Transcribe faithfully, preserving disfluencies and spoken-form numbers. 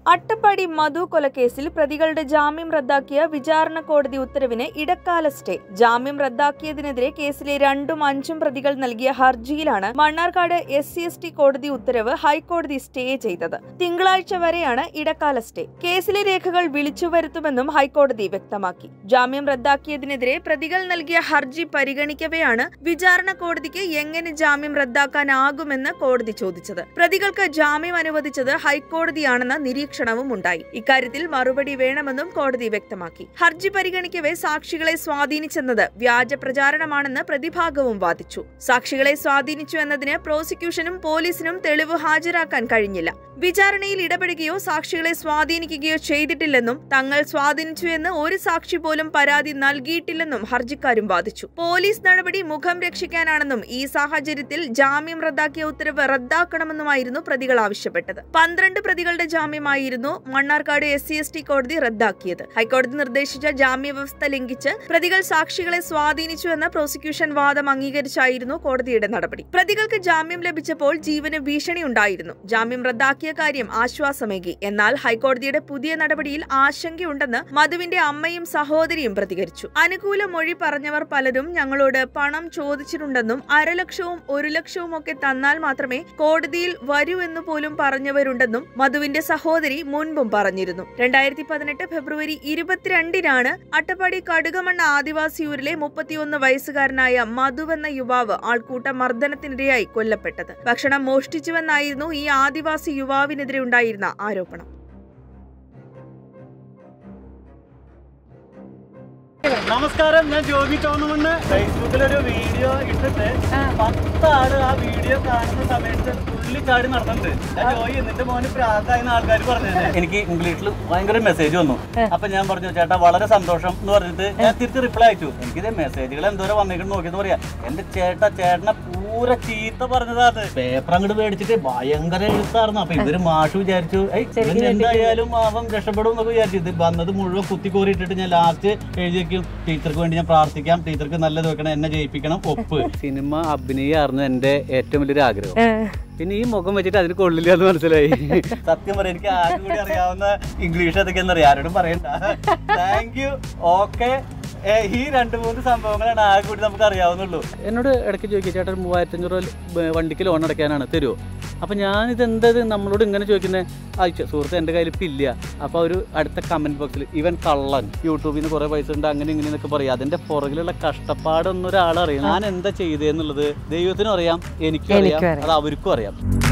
അട്ടപ്പാടി മധു കൊലക്കേസിൽ പ്രതികളുടെ ജാമ്യം റദ്ദാക്കിയ വിചാരണ കോടതി ഉത്തരവിന് ഇടക്കാല സ്റ്റേ. ജാമ്യം റദ്ദാക്കിയതിനെതിരെ കേസിലെ രണ്ടും അഞ്ചും പ്രതികൾ നൽകിയ ഹർജിയിലാണ് Mannarkkad S C S T കോടതി ഉത്തരവ് ഹൈക്കോടതി സ്റ്റേ ചെയ്തത്. തിങ്കളാഴ്ച വരെയാണ് ഇടക്കാല സ്റ്റേ. കേസിലെ രേഖകൾ വിളിച്ചുവരുത്തുമെന്നും ഹൈക്കോടതി വ്യക്തമാക്കി. ജാമ്യം റദ്ദാക്കിയതിനെതിരെ പ്രതികൾ നൽകിയ ഹർജി പരിഗണിക്കവെയാണ് വിചാരണ കോടതിക്ക് എങ്ങനെ ജാമ്യം റദ്ദാക്കാനാകുമെന്ന് കോടതി ചോദിച്ചത്. പ്രതികൾക്ക് ജാമ്യം അനുവദിച്ചത് ഹൈക്കോടതിയാണെന്ന നിരീക്ഷണം ഉണ്ടായി. ഇക്കാര്യത്തിൽ മറുപടി വേണമെന്നും കോടതി വ്യക്തമാക്കി. ഹർജി പരിഗണിക്കവെ സാക്ഷികളെ സ്വാധീനിച്ചെന്നത് വ്യാജ പ്രചാരണമാണെന്ന് പ്രതിഭാഗവും വാദിച്ചു. സാക്ഷികളെ സ്വാധീനിച്ചു എന്നതിന് പ്രോസിക്യൂഷനും പോലീസിനും തെളിവ് ഹാജരാക്കാൻ കഴിഞ്ഞില്ല. വിചാരണയിൽ ഇടപെടുകയോ സാക്ഷികളെ സ്വാധീനിക്കുകയോ ചെയ്തിട്ടില്ലെന്നും തങ്ങൾ സ്വാധീനിച്ചു എന്ന് ഒരു സാക്ഷി പോലും പരാതി നൽകിയിട്ടില്ലെന്നും ഹർജിക്കാരും വാദിച്ചു. പോലീസ് നടപടി മുഖം രക്ഷിക്കാനാണെന്നും ഈ സാഹചര്യത്തിൽ ജാമ്യം റദ്ദാക്കിയ ഉത്തരവ് റദ്ദാക്കണമെന്നുമായിരുന്നു പ്രതികൾ ആവശ്യപ്പെട്ടത്. പന്ത്രണ്ട് പ്രതികളുടെ ജാമ്യമായിരുന്നു Mannarkkad S C S T കോടതി റദ്ദാക്കിയത്. ഹൈക്കോടതി നിർദ്ദേശിച്ച ജാമ്യ വ്യവസ്ഥ ലംഘിച്ച് പ്രതികൾ സാക്ഷികളെ സ്വാധീനിച്ചു എന്ന പ്രോസിക്യൂഷൻ വാദം അംഗീകരിച്ചായിരുന്നു കോടതിയുടെ നടപടി. പ്രതികൾക്ക് ജാമ്യം ലഭിച്ചപ്പോൾ ജീവന് ഭീഷണി ഉണ്ടായിരുന്നു. ജാമ്യം റദ്ദാക്കിയ കാര്യം ആശ്വാസമേകി. എന്നാൽ ഹൈക്കോടതിയുടെ പുതിയ നടപടിയിൽ ആശങ്കയുണ്ടെന്ന് മധുവിന്റെ അമ്മയും സഹോദരിയും പ്രതികരിച്ചു. അനുകൂല മൊഴി പറഞ്ഞവർ പലരും ഞങ്ങളോട് പണം ചോദിച്ചിട്ടുണ്ടെന്നും അരലക്ഷവും ഒരു ലക്ഷവും ഒക്കെ തന്നാൽ മാത്രമേ കോടതിയിൽ വരൂ എന്ന് പോലും പറഞ്ഞവരുണ്ടെന്നും മധുവിന്റെ സഹോദരി മുൻപും പറഞ്ഞിരുന്നു. രണ്ടായിരത്തി പതിനെട്ട് ഫെബ്രുവരി ഇരുപത്തിരണ്ടിനാണ് അട്ടപ്പാടി കടുകമണ്ണ ആദിവാസിയൂരിലെ മുപ്പത്തിയൊന്ന് വയസ്സുകാരനായ മധുവെന്ന യുവാവ് ആൾക്കൂട്ട മർദ്ദനത്തിനിരയായി കൊല്ലപ്പെട്ടത്. ഭക്ഷണം മോഷ്ടിച്ചുവെന്നായിരുന്നു ഈ ആദിവാസി യുവാവിനെതിരെ ഉണ്ടായിരുന്ന ആരോപണം. നമസ്കാരം, ഞാൻ ജോബി ടോണമെന്ന് ഫേസ്ബുക്കിലൊരു വീഡിയോ ഇട്ടിട്ട് പത്താള് ആ വീഡിയോ കാണുന്ന സമയത്ത് തുള്ളിച്ചാടി നടന്നിട്ടുണ്ട്. ഞാൻ ജോയി നിന്റെ മോന് പ്രാധാന്യ ആൾക്കാർ പറഞ്ഞത് എനിക്ക് ഇംഗ്ലീഷിൽ ഭയങ്കര മെസ്സേജ് വന്നു. അപ്പൊ ഞാൻ പറഞ്ഞു ചേട്ടാ വളരെ സന്തോഷം എന്ന് പറഞ്ഞിട്ട് ഞാൻ തിരിച്ച് റിപ്ലൈ അയച്ചു. എനിക്കിത് മെസ്സേജുകൾ എന്തോരം വന്നിട്ട് നോക്കിയെന്ന് പറയാ. എന്റെ ചേട്ടാ ചേട്ടനെ പൂര ചീത്ത പറഞ്ഞതാണ്. പേപ്പർ അങ്ങോട്ട് മേടിച്ചിട്ട് ഭയങ്കര എഴുത്തായിരുന്നു. അപ്പൊ ഇവര് മാഷ് വിചാരിച്ചു എന്തായാലും അവൻ രക്ഷപ്പെടും എന്നൊക്കെ വിചാരിച്ചു. ഇത് വന്നത് മുഴുവൻ കുത്തി കോരി ഇട്ടിട്ട് ഞാൻ ലാസ്റ്റ് എഴുതി വെക്കും, ടീച്ചർക്ക് വേണ്ടി ഞാൻ പ്രാർത്ഥിക്കാം, ടീച്ചർക്ക് നല്ലത് വെക്കണം, എന്നെ ജയിപ്പിക്കണം, ഒപ്പ്. സിനിമ അഭിനയായിരുന്നു എന്റെ ഏറ്റവും വലിയൊരു ആഗ്രഹം. പിന്നെ ഈ മുഖം വെച്ചിട്ട് അതിന് കൊള്ളില്ല എന്ന് മനസ്സിലായി. സത്യം പറയാം, എനിക്ക് ആരും കൂടി അറിയാവുന്ന ഇംഗ്ലീഷ് അതൊക്കെയെന്ന് അറിയാം, ആരോടും പറയണ്ട. Thank you. ഓക്കെ, ഈ രണ്ട് മൂന്ന് സംഭവങ്ങളാണ് ആകെ കൂടി നമുക്ക് അറിയാവുന്നുള്ളൂ. എന്നോട് ഇടയ്ക്ക് ചോദിക്കുക ചേട്ടൻ മൂവായിരത്തി അഞ്ഞൂറ് വണ്ടിക്ക് ലോൺ അടയ്ക്കാനാണ്, തരുമോ? അപ്പം ഞാനിത് എന്തത് നമ്മളോട് ഇങ്ങനെ ചോദിക്കുന്നത്? അയച്ചു സുഹൃത്ത് എൻ്റെ കയ്യിൽ ഇപ്പം ഇല്ല. അപ്പോൾ ഒരു അടുത്ത കമൻറ്റ് ബോക്സിൽ ഇവൻ കള്ളൻ, യൂട്യൂബിൽ നിന്ന് കുറേ പൈസ ഉണ്ട്, അങ്ങനെ ഇങ്ങനെ എന്നൊക്കെ പറയും. അതിൻ്റെ പുറകിലുള്ള കഷ്ടപ്പാടൊന്നും ഒരാളറിയാം. ഞാൻ എന്താ ചെയ്തതെന്നുള്ളത് ദൈവത്തിനും അറിയാം, എനിക്കും അറിയാം, അത് അവർക്കും അറിയാം.